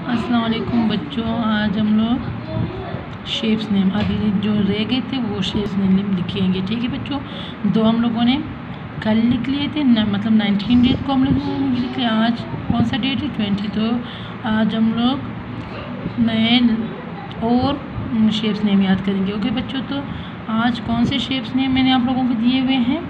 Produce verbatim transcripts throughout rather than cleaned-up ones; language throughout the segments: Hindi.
अस्सलाम वालेकुम बच्चों, आज हम लोग शेप्स नेम अगले जो रह गए थे वो शेप्स नेम लिखेंगे। ठीक है बच्चों, दो हम लोगों ने कल लिख लिए थे न, मतलब नाइनटीन डेट को हम लोग लिख लिया। आज कौन सा डेट है? ट्वेंटी। तो आज हम लोग नए और शेप्स नेम याद करेंगे। ओके बच्चों, तो आज कौन से शेप्स नेम मैंने आप लोगों को दिए हुए हैं?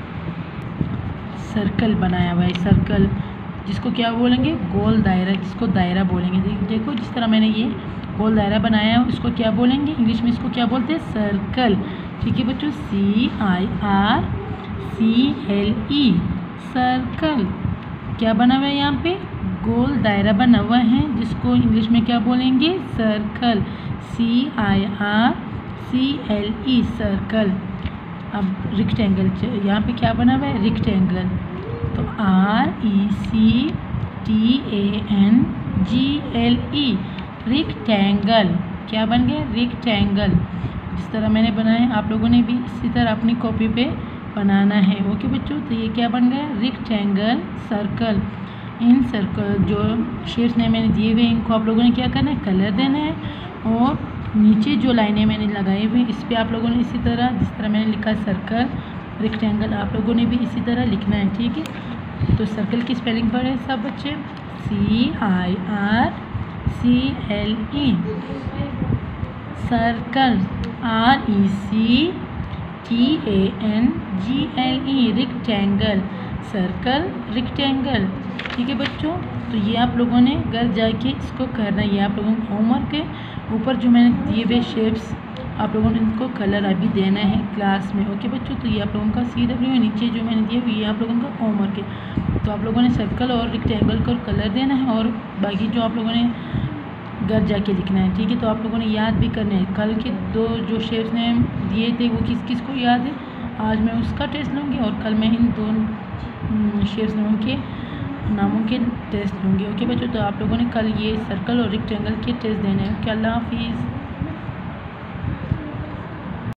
सर्कल बनाया हुआ है, सर्कल जिसको क्या बोलेंगे? गोल दायरा, जिसको दायरा बोलेंगे। देखो जिस तरह मैंने ये गोल दायरा बनाया है उसको क्या बोलेंगे? इंग्लिश में इसको क्या बोलते हैं? सर्कल। ठीक है बच्चों, C I R C L E, circle. क्या बना हुआ है यहाँ पे? गोल दायरा बना हुआ है जिसको इंग्लिश में क्या बोलेंगे? Circle, C I R C L E, circle. अब रेक्टेंगल, यहाँ पे क्या बना हुआ है? रेक्टेंगल। तो R E C T A N G L E, rectangle. क्या बन गया? रेक्टेंगल। जिस तरह मैंने बनाया आप लोगों ने भी इसी तरह अपनी कॉपी पे बनाना है। ओके बच्चों, तो ये क्या बन गया? Rectangle, circle. इन सर्कल जो शेप्स ने मैंने दिए हुए इनको आप लोगों ने क्या करना है? कलर देना है। और नीचे जो लाइनें मैंने लगाई हुई इस पर आप लोगों ने इसी तरह जिस तरह मैंने लिखा सर्कल रेक्टेंगल आप लोगों ने भी इसी तरह लिखना है। ठीक है, तो सर्कल की स्पेलिंग पढ़े सब बच्चे? C I R C L E, circle. R E C T A N G L E, rectangle, circle, rectangle. ठीक है बच्चों, तो ये आप लोगों ने घर जाके इसको करना है। ये आप लोगों को होमवर्क है। ऊपर जो मैंने दिए हुए शेप्स आप लोगों ने इनको कलर अभी देना है क्लास में। ओके बच्चों, तो ये आप लोगों का सी डब्ल्यू है। नीचे जो मैंने दिया ये आप लोगों का होमवर्क है। तो आप लोगों ने सर्कल और रेक्टेंगल को कलर देना है और बाकी जो आप लोगों ने घर जाके लिखना है। ठीक है, तो आप लोगों ने याद भी करना है। कल के दो जो शेप्स ने दिए थे वो किस किस को याद है? आज मैं उसका टेस्ट लूँगी और कल मैं इन दो शेप्स नामों के नामों के टेस्ट लूँगी। ओके बच्चों, तो आप लोगों ने कल ये सर्कल और रेक्टेंगल के टेस्ट देने हैं। ओके, अल्लाह हाफिज़।